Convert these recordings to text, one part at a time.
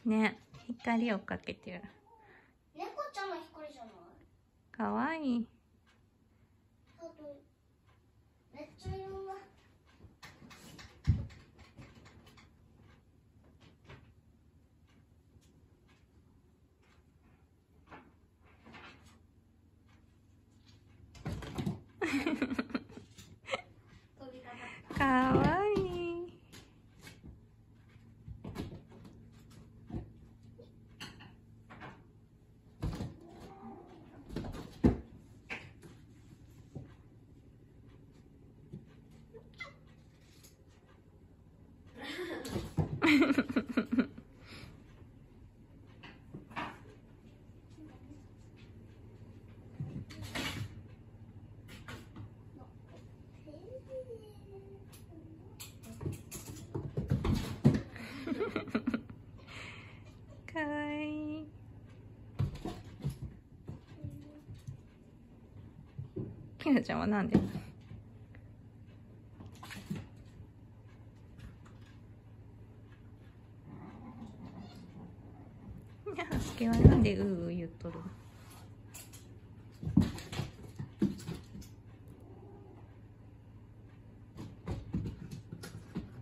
ね、光をかけてる。 猫ちゃんの光じゃない？ かわいい。 あとめっちゃいろんな。 かわいい。かわいい。きなちゃんはなんで？はすけはなんでうう言っとる？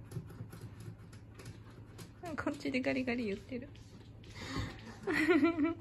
こっちでガリガリ言ってる。